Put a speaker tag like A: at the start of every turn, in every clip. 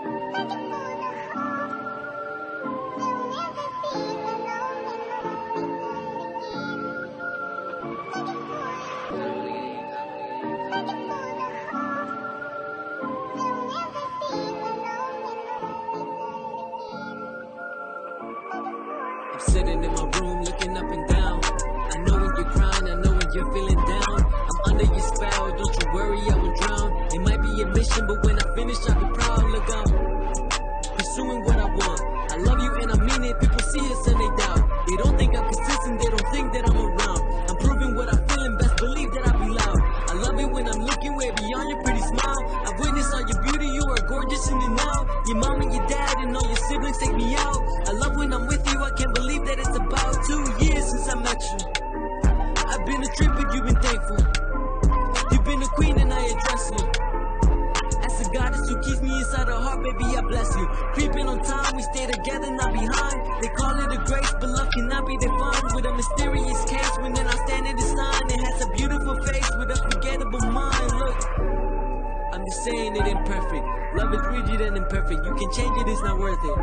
A: I'm sitting in my room looking up and down. I know when you're crying, I know when you're feeling down. I'm under your spell, don't you worry, I will drown. It might be a mission, but when I finish, I'll be proud. Look, I'm pursuing what I want. I love you and I mean it, people see us and they doubt. They don't think I'm consistent, they don't think that I'm around. I'm proving what I'm feeling, best believe that I'll be loud. I love it when I'm looking way beyond your pretty smile. I've witnessed all your beauty, you are gorgeous in and now. Your mom and your dad and all your siblings take me out. I love when I'm with you, I can't believe that it's about 2 years since I met you. I've been a trip, but you've been thankful. You've been a queen and I address you as a goddess who keeps me inside her heart, baby, I bless you. Creeping on time, we stay together, not behind. They call it a grace, but love cannot be defined. With a mysterious case, when then I stand in the sign. It has a beautiful face with a forgettable mind. Look, I'm just saying it imperfect. Love is rigid and imperfect. You can change it, it's not worth it.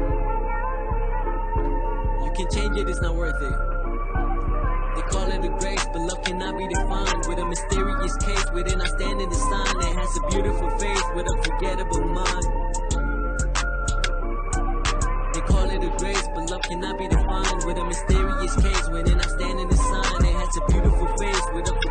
A: You can change it, it's not worth it. They call it a grace, but love cannot be defined. With a mysterious case, within I stand in the sign. It has a beautiful face with a forgettable mind. They call it a grace, but love cannot be defined. With a mysterious case, within I stand in the sign. It has a beautiful face with a